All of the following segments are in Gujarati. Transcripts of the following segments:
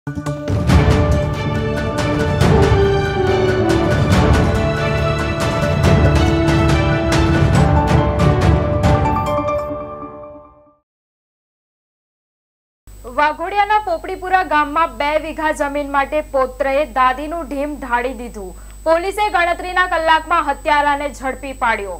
વાઘોડિયાના પોપડીપુરા ગામમાં 2 વીઘા જમીન માટે પૌત્રએ દાદીનું ઢીમ ઢાળી દીધું। પોલીસે ગણતરીના કલાકમાં હત્યારાને ઝડપી પાડ્યો।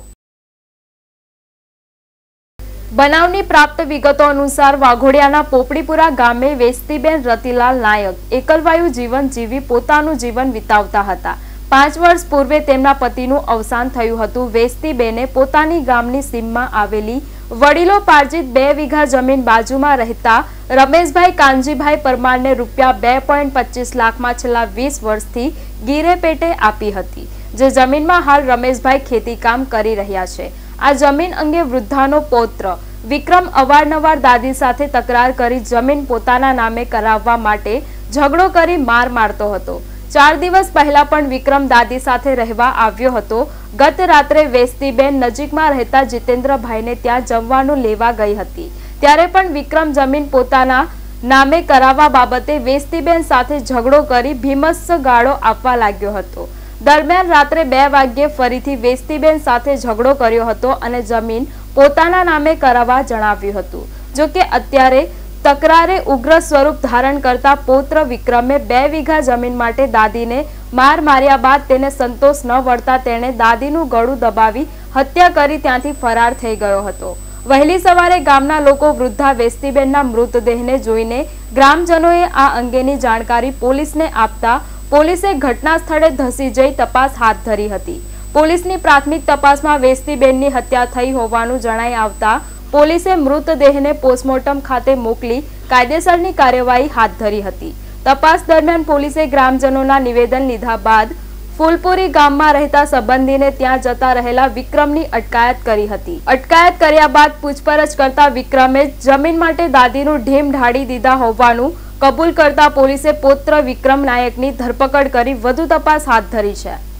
બનાવની પ્રાપ્ત વિગતો અનુસાર વાઘોડિયાના પોપડીપુરા ગામે વેસ્તીબેન રતિલાલ નાયક એકલવાયુ જીવન જીવી પોતાનું જીવન વિતાવતા હતા। 5 વર્ષ પૂર્વે તેમના પતિનું અવસાન થયું હતું। વેસ્તીબેને પોતાની ગામની સીમમાં આવેલી વડીલો પાર્જિત 2 વીઘા જમીન બાજુમાં રહેતા રમેશભાઈ કાનજીભાઈ પરમારને રૂપિયા 2.25 લાખમાં છેલ્લા 20 વર્ષથી ગીરે પેટે આપી હતી, જે જમીનમાં હાલ રમેશભાઈ ખેતીકામ કરી રહ્યા છે। આ જમીન અંગે વૃદ્ધાનો પૌત્ર વિક્રમ અવારનવાર દાદી સાથે તકરાર કરી જમીન પોતાના નામે કરાવવા માટે ઝઘડો કરી માર મારતો હતો। 4 દિવસ પહેલા પણ વિક્રમ દાદી સાથે રહેવા આવ્યો હતો। ગત રાત્રે વેસ્તીબેન નજીકમાં રહેતા જીતેન્દ્રભાઈને ત્યાં જમવાનું લેવા ગઈ હતી, ત્યારે પણ વિક્રમ જમીન પોતાના નામે કરાવવા બાબતે વેસ્તીબેન સાથે ઝઘડો કરી ભીમસ્સ ગાળો આપવા લાગ્યો હતો। દરમિયાન રાત્રે 2 વાગ્યે ફરીથી વેસ્તીબેન સાથે ઝઘડો કર્યો હતો અને જમીન પોતાના નામે કરાવવા જણાવ્યું હતું। જો કે અત્યારે તકરારે ઉગ્ર સ્વરૂપ ધારણ કરતા પૌત્ર વિક્રમે 2 વીઘા જમીન માટે દાદીને માર માર્યા બાદ તેને સંતોષ ન વળતા તેણે દાદીનું ગળું દબાવી હત્યા કરી ત્યાંથી ફરાર થઈ ગયો હતો। વહેલી સવારે ગામના લોકો વૃદ્ધા વેસ્તીબેનના મૃતદેહને જોઈને ગ્રામજનોએ આ અંગેની જાણકારી પોલીસને આપતા પોલીસે ઘટના સ્થળે ધસી જઈ તપાસ હાથ ધરી હતી। પોલીસની પ્રાથમિક તપાસમાં વેસ્તીબેનની હત્યા થઈ હોવાનું જણાઈ આવતા પોલીસે મૃતદેહને પોસ્ટમોર્ટમ ખાતે મોકલી કાયદેસરની કાર્યવાહી હાથ ધરી હતી। તપાસ દરમિયાન પોલીસે ગ્રામજનોના નિવેદન લીધા બાદ ફૂલપુરી ગામમાં રહેતા સંબંધીને ત્યાં જતા રહેલા વિક્રમની અટકાયત કરી હતી। અટકાયત કર્યા બાદ પૂછપરછ કરતા વિક્રમે જમીન માટે દાદીનું ઢીમ ઢાળી દીધા હોવાનું કબૂલ કરતા પોલીસે પૌત્ર વિક્રમ નાયકની ધરપકડ કરી વધુ તપાસ હાથ ધરી છે।